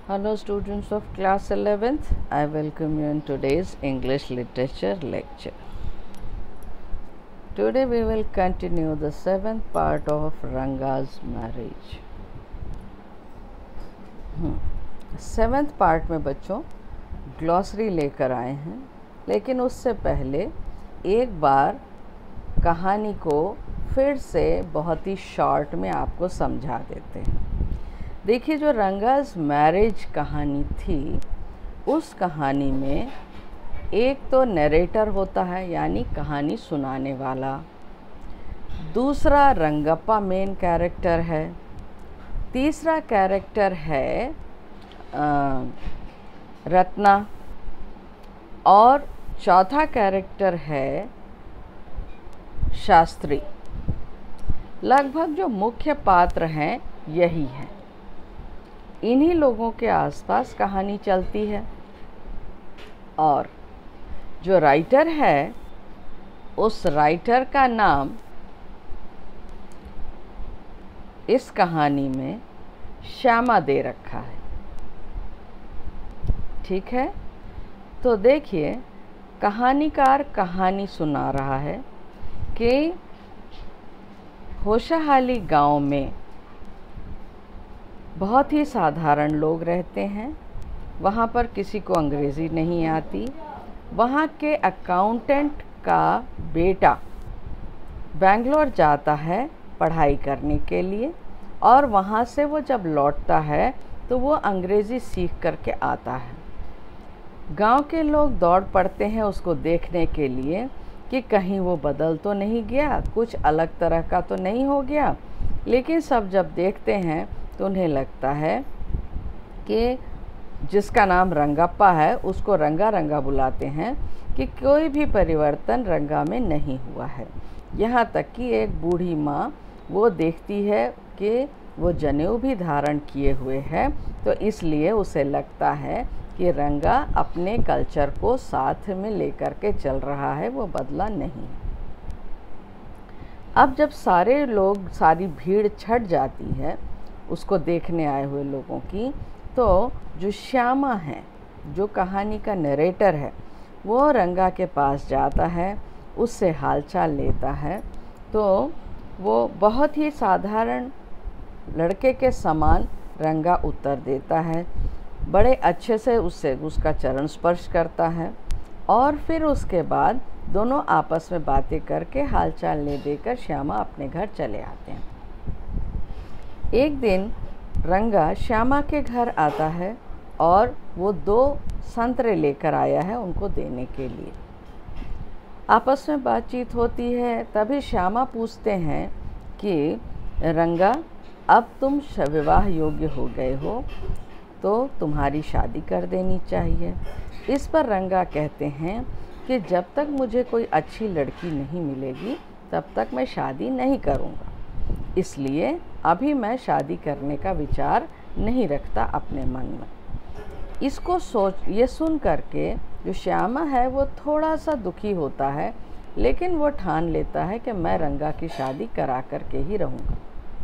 Hello students of class 11th, I welcome you in today's English literature lecture. Today we will continue the 7th part of Ranga's marriage. 7th part में बच्चों glossary लेकर आए हैं, लेकिन उससे पहले एक बार कहानी को फिर से बहुत ही शॉर्ट में आपको समझा देते हैं। देखिए, जो रंगाज मैरिज कहानी थी, उस कहानी में एक तो नरेटर होता है, यानी कहानी सुनाने वाला। दूसरा रंगप्पा मेन कैरेक्टर है। तीसरा कैरेक्टर है रत्ना, और चौथा कैरेक्टर है शास्त्री। लगभग जो मुख्य पात्र हैं यही हैं। इन्हीं लोगों के आसपास कहानी चलती है, और जो राइटर है उस राइटर का नाम इस कहानी में श्यामा दे रखा है। ठीक है, तो देखिए, कहानीकार कहानी सुना रहा है कि होशाहाली गांव में बहुत ही साधारण लोग रहते हैं। वहाँ पर किसी को अंग्रेज़ी नहीं आती। वहाँ के अकाउंटेंट का बेटा बेंगलोर जाता है पढ़ाई करने के लिए, और वहाँ से वो जब लौटता है तो वो अंग्रेज़ी सीख करके आता है। गांव के लोग दौड़ पड़ते हैं उसको देखने के लिए कि कहीं वो बदल तो नहीं गया, कुछ अलग तरह का तो नहीं हो गया। लेकिन सब जब देखते हैं तो उन्हें लगता है कि जिसका नाम रंगप्पा है उसको रंगा रंगा बुलाते हैं, कि कोई भी परिवर्तन रंगा में नहीं हुआ है। यहाँ तक कि एक बूढ़ी माँ वो देखती है कि वो जनेऊ भी धारण किए हुए है, तो इसलिए उसे लगता है कि रंगा अपने कल्चर को साथ में लेकर के चल रहा है, वो बदला नहीं। अब जब सारे लोग, सारी भीड़ छट जाती है उसको देखने आए हुए लोगों की, तो जो श्यामा है, जो कहानी का नरेटर है, वो रंगा के पास जाता है, उससे हालचाल लेता है। तो वो बहुत ही साधारण लड़के के समान रंगा उत्तर देता है, बड़े अच्छे से उससे उसका चरण स्पर्श करता है, और फिर उसके बाद दोनों आपस में बातें करके हालचाल ले देकर श्यामा अपने घर चले आते हैं। एक दिन रंगा श्यामा के घर आता है और वो 2 संतरे लेकर आया है उनको देने के लिए। आपस में बातचीत होती है, तभी श्यामा पूछते हैं कि रंगा, अब तुम विवाह योग्य हो गए हो, तो तुम्हारी शादी कर देनी चाहिए। इस पर रंगा कहते हैं कि जब तक मुझे कोई अच्छी लड़की नहीं मिलेगी तब तक मैं शादी नहीं करूँगा, इसलिए अभी मैं शादी करने का विचार नहीं रखता अपने मन में। इसको ये सुन करके जो श्यामा है वो थोड़ा सा दुखी होता है, लेकिन वो ठान लेता है कि मैं रंगा की शादी करा करके ही रहूँगा।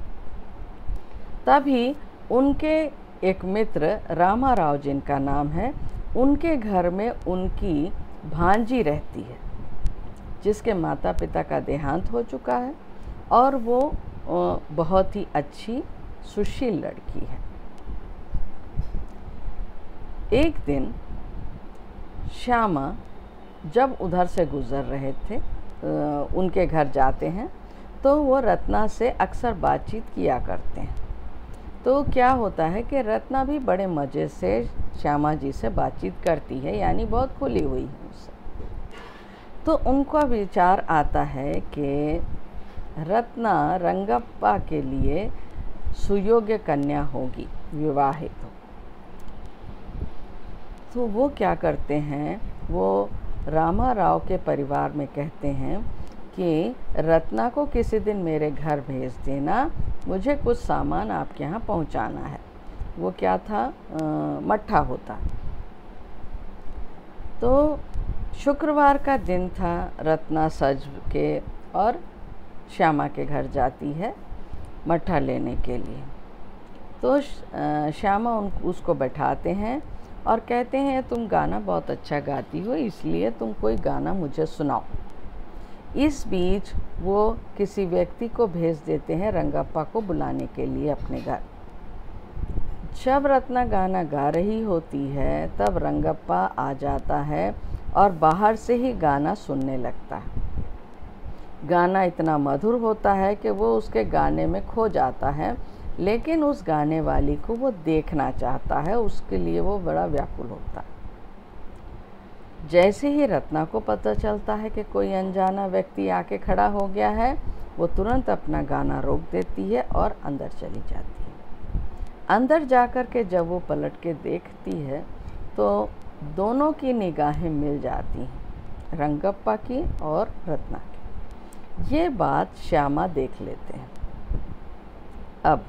तभी उनके एक मित्र रामा राव, जिनका नाम है, उनके घर में उनकी भांजी रहती है, जिसके माता पिता का देहांत हो चुका है, और वो बहुत ही अच्छी सुशील लड़की है। एक दिन श्यामा जब उधर से गुजर रहे थे, उनके घर जाते हैं, तो वो रत्ना से अक्सर बातचीत किया करते हैं। तो क्या होता है कि रत्ना भी बड़े मज़े से श्यामा जी से बातचीत करती है, यानी बहुत खुली हुई है उससे। तो उनका विचार आता है कि रत्ना रंगप्पा के लिए सुयोग्य कन्या होगी, विवाहित हो। तो वो क्या करते हैं, वो रामा राव के परिवार में कहते हैं कि रत्ना को किसी दिन मेरे घर भेज देना, मुझे कुछ सामान आपके यहाँ पहुँचाना है। वो क्या था, मट्ठा होता। तो शुक्रवार का दिन था, रत्ना सज के और श्यामा के घर जाती है मट्ठा लेने के लिए। तो श्यामा उसको बैठाते हैं और कहते हैं तुम गाना बहुत अच्छा गाती हो, इसलिए तुम कोई गाना मुझे सुनाओ। इस बीच वो किसी व्यक्ति को भेज देते हैं रंगप्पा को बुलाने के लिए अपने घर। जब रत्ना गाना गा रही होती है तब रंगप्पा आ जाता है और बाहर से ही गाना सुनने लगता है। गाना इतना मधुर होता है कि वो उसके गाने में खो जाता है, लेकिन उस गाने वाली को वो देखना चाहता है, उसके लिए वो बड़ा व्याकुल होता है। जैसे ही रत्ना को पता चलता है कि कोई अनजाना व्यक्ति आके खड़ा हो गया है, वो तुरंत अपना गाना रोक देती है और अंदर चली जाती है। अंदर जाकर के जब वो पलट के देखती है तो दोनों की निगाहें मिल जाती हैं, रंगप्पा की और रत्ना की। ये बात श्यामा देख लेते हैं। अब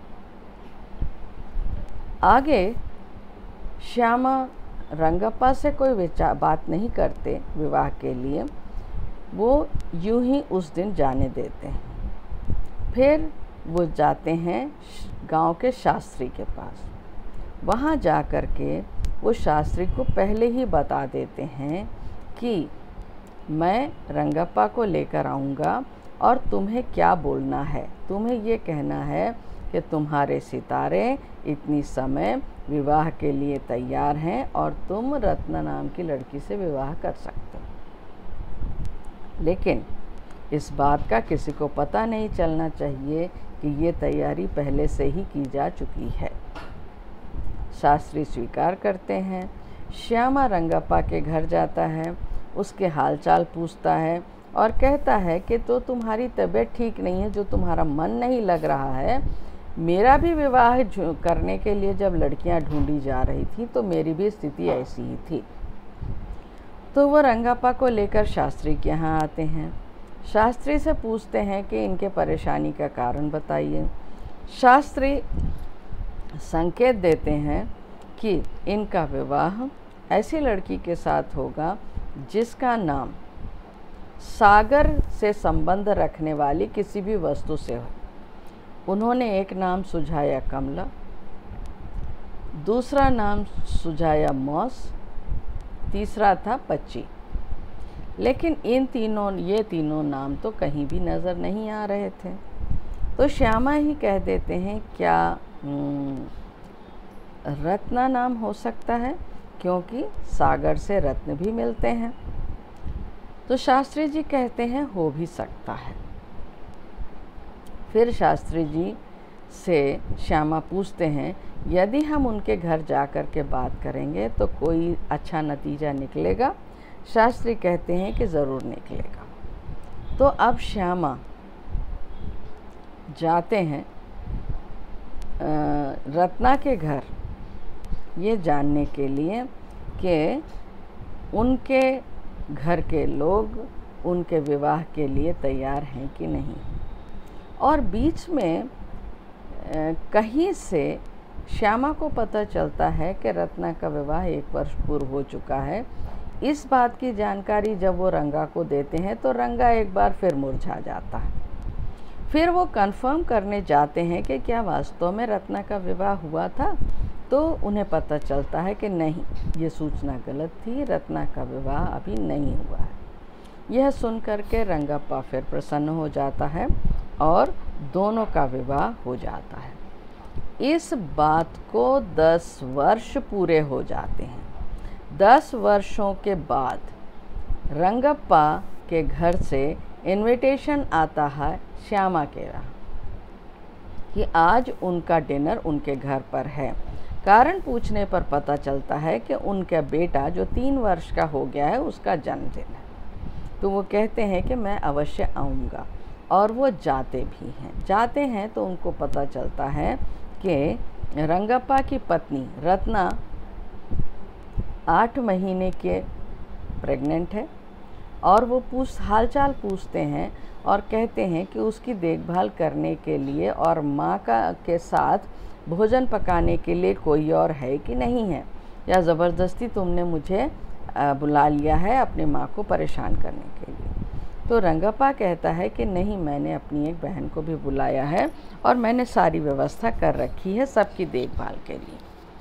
आगे श्यामा रंगप्पा से कोई बात नहीं करते विवाह के लिए, वो यूं ही उस दिन जाने देते हैं। फिर वो जाते हैं गांव के शास्त्री के पास। वहाँ जा कर के वो शास्त्री को पहले ही बता देते हैं कि मैं रंगप्पा को लेकर आऊँगा और तुम्हें क्या बोलना है। तुम्हें ये कहना है कि तुम्हारे सितारे इतनी समय विवाह के लिए तैयार हैं और तुम रत्ना नाम की लड़की से विवाह कर सकते हो। लेकिन इस बात का किसी को पता नहीं चलना चाहिए कि ये तैयारी पहले से ही की जा चुकी है। शास्त्री स्वीकार करते हैं। श्यामा रंगप्पा के घर जाता है, उसके हालचाल पूछता है और कहता है कि तो तुम्हारी तबीयत ठीक नहीं है, जो तुम्हारा मन नहीं लग रहा है। मेरा भी विवाह करने के लिए जब लड़कियां ढूंढी जा रही थी तो मेरी भी स्थिति ऐसी ही थी। तो वो रंगप्पा को लेकर शास्त्री के यहाँ आते हैं। शास्त्री से पूछते हैं कि इनके परेशानी का कारण बताइए। शास्त्री संकेत देते हैं कि इनका विवाह ऐसी लड़की के साथ होगा जिसका नाम सागर से संबंध रखने वाली किसी भी वस्तु से हो। उन्होंने एक नाम सुझाया कमला, दूसरा नाम सुझाया मौस, तीसरा था पच्ची। लेकिन ये तीनों नाम तो कहीं भी नज़र नहीं आ रहे थे। तो श्यामा ही कह देते हैं क्या रत्ना नाम हो सकता है, क्योंकि सागर से रत्न भी मिलते हैं। तो शास्त्री जी कहते हैं हो भी सकता है। फिर शास्त्री जी से श्यामा पूछते हैं यदि हम उनके घर जाकर के बात करेंगे तो कोई अच्छा नतीजा निकलेगा। शास्त्री कहते हैं कि ज़रूर निकलेगा। तो अब श्यामा जाते हैं रत्ना के घर ये जानने के लिए कि उनके घर के लोग उनके विवाह के लिए तैयार हैं कि नहीं। और बीच में कहीं से श्यामा को पता चलता है कि रत्ना का विवाह 1 वर्ष पूर्व हो चुका है। इस बात की जानकारी जब वो रंगा को देते हैं तो रंगा एक बार फिर मुरझा जाता है। फिर वो कंफर्म करने जाते हैं कि क्या वास्तव में रत्ना का विवाह हुआ था, तो उन्हें पता चलता है कि नहीं, ये सूचना गलत थी, रत्ना का विवाह अभी नहीं हुआ है। यह सुनकर के रंगप्पा फिर प्रसन्न हो जाता है और दोनों का विवाह हो जाता है। इस बात को 10 वर्ष पूरे हो जाते हैं। 10 वर्षों के बाद रंगप्पा के घर से इनविटेशन आता है श्यामा के यहाँ कि आज उनका डिनर उनके घर पर है। कारण पूछने पर पता चलता है कि उनका बेटा जो 3 वर्ष का हो गया है उसका जन्मदिन है। तो वो कहते हैं कि मैं अवश्य आऊँगा, और वो जाते भी हैं। जाते हैं तो उनको पता चलता है कि रंगप्पा की पत्नी रत्ना 8 महीने के प्रेग्नेंट है, और वो हालचाल पूछते हैं और कहते हैं कि उसकी देखभाल करने के लिए और माँ के साथ भोजन पकाने के लिए कोई और है कि नहीं है, या ज़बरदस्ती तुमने मुझे बुला लिया है अपनी माँ को परेशान करने के लिए। तो रंगप्पा कहता है कि नहीं, मैंने अपनी एक बहन को भी बुलाया है और मैंने सारी व्यवस्था कर रखी है सबकी देखभाल के लिए।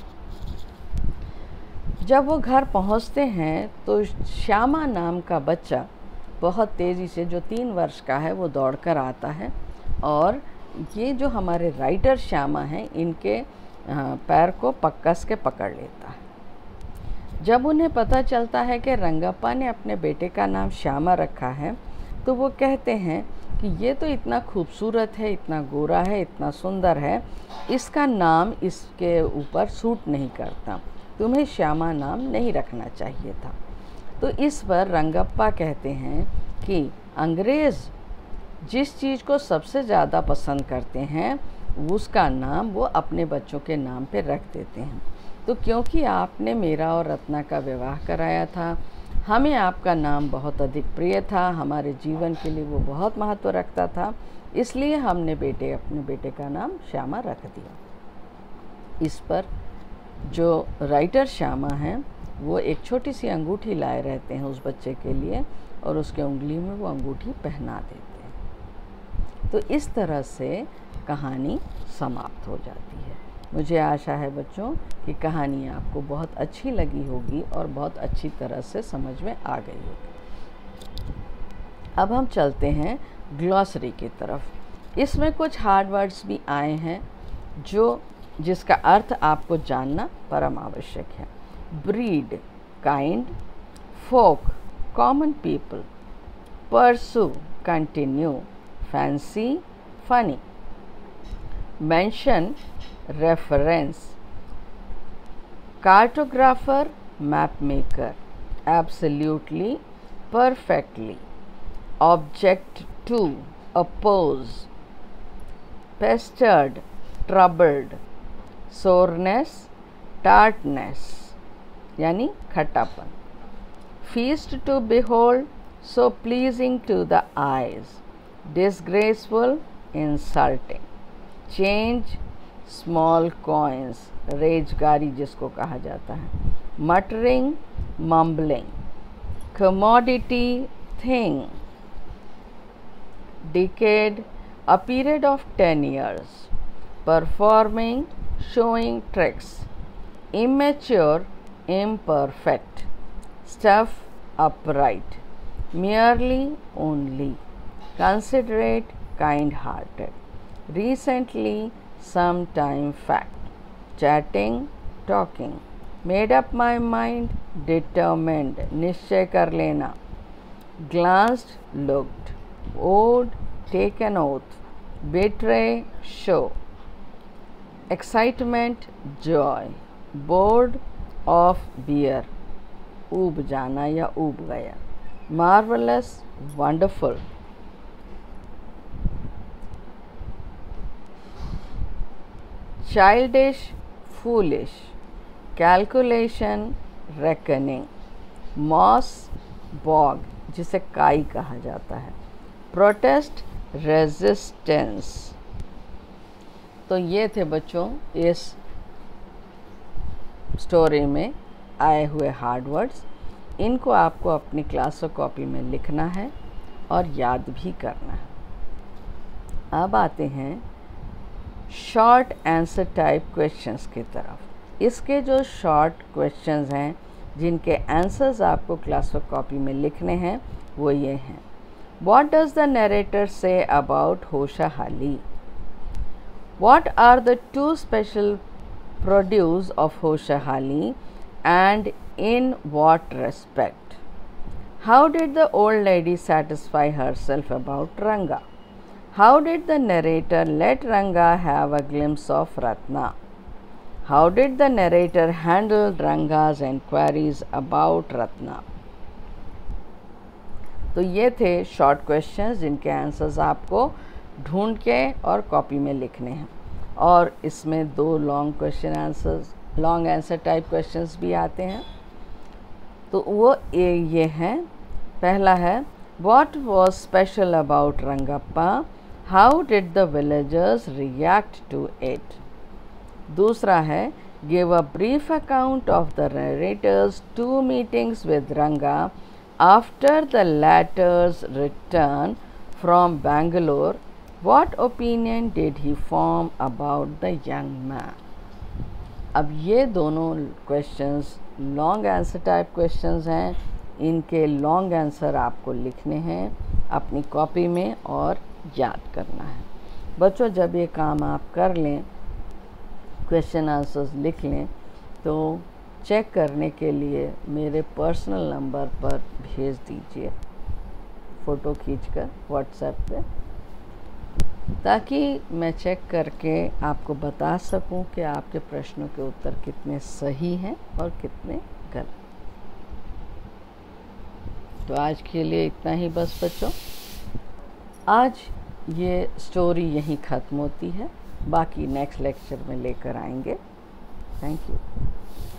जब वो घर पहुंचते हैं तो श्यामा नाम का बच्चा बहुत तेज़ी से, जो 3 वर्ष का है, वो दौड़कर आता है और ये जो हमारे राइटर श्यामा हैं, इनके पैर को कस के पकड़ लेता है। जब उन्हें पता चलता है कि रंगप्पा ने अपने बेटे का नाम श्यामा रखा है, तो वो कहते हैं कि ये तो इतना खूबसूरत है, इतना गोरा है, इतना सुंदर है, इसका नाम इसके ऊपर सूट नहीं करता, तुम्हें श्यामा नाम नहीं रखना चाहिए था। तो इस पर रंगप्पा कहते हैं कि अंग्रेज़ जिस चीज़ को सबसे ज़्यादा पसंद करते हैं उसका नाम वो अपने बच्चों के नाम पे रख देते हैं। तो क्योंकि आपने मेरा और रत्ना का विवाह कराया था, हमें आपका नाम बहुत अधिक प्रिय था, हमारे जीवन के लिए वो बहुत महत्व रखता था, इसलिए हमने अपने बेटे का नाम श्यामा रख दिया। इस पर जो राइटर श्यामा हैं वो एक छोटी सी अंगूठी लाए रहते हैं उस बच्चे के लिए और उसके उंगली में वो अंगूठी पहना देते हैं। तो इस तरह से कहानी समाप्त हो जाती है। मुझे आशा है बच्चों कि कहानी आपको बहुत अच्छी लगी होगी और बहुत अच्छी तरह से समझ में आ गई होगी। अब हम चलते हैं ग्लॉसरी की तरफ। इसमें कुछ हार्ड वर्ड्स भी आए हैं जिसका अर्थ आपको जानना परम आवश्यक है। Breed, kind, folk, common people, pursue, continue, fancy, funny, mention, reference, cartographer, map maker, absolutely, perfectly, object to, oppose, pestered, troubled, soreness, tartness यानी खट्टापन, feast to behold, so pleasing to the eyes, disgraceful, insulting, change, small coins, रेजगारी जिसको कहा जाता है, muttering, mumbling, commodity, thing, decade, a period of 10 years, performing, showing tricks, immature, imperfect, stuff, upright, merely, only, considerate, kind-hearted, recently, sometime, fact, chatting, talking, made up my mind, determined, निश्चय कर लेना, glanced, looked, owed, take an oath, betray, show, excitement, joy, bored, of, beer, ऊब जाना या ऊब गया, marvelous, wonderful, childish, foolish, calculation, reckoning, moss, bog जिसे काई कहा जाता है, protest, रेजिस्टेंस। तो ये थे बच्चों इस स्टोरी में आए हुए हार्ड वर्ड्स। इनको आपको अपनी क्लास कॉपी में लिखना है और याद भी करना है। अब आते हैं शॉर्ट आंसर टाइप क्वेश्चंस की तरफ। इसके जो शॉर्ट क्वेश्चंस हैं जिनके आंसर्स आपको क्लास कॉपी में लिखने हैं वो ये हैं। What does the narrator say about Hoshahali? What are the two special produce of Hoshahali and in what respect? How did the old lady satisfy herself about Ranga? How did the narrator let Ranga have a glimpse of Ratna? How did the narrator handle Ranga's enquiries about Ratna? तो ये थे short questions जिनके answers आपको ढूंढ के और copy में लिखने हैं। और इसमें 2 लॉन्ग आंसर टाइप क्वेश्चंस भी आते हैं। तो वो ये हैं। पहला है what was special about Rangappa, how did the villagers react to it. दूसरा है give a brief account of the narrator's 2 meetings with Ranga After the latter's return from Bangalore, what opinion did he form about the young man? अब ये दोनों questions long answer type questions हैं। इनके long answer आपको लिखने हैं अपनी copy में और याद करना है। बच्चों, जब ये काम आप कर लें, क्वेश्चन आंसर्स लिख लें, तो चेक करने के लिए मेरे पर्सनल नंबर पर भेज दीजिए फ़ोटो खींचकर व्हाट्सएप पे, ताकि मैं चेक करके आपको बता सकूं कि आपके प्रश्नों के उत्तर कितने सही हैं और कितने गलत। तो आज के लिए इतना ही बस बच्चों। आज ये स्टोरी यहीं ख़त्म होती है, बाकी नेक्स्ट लेक्चर में लेकर आएंगे। Thank you.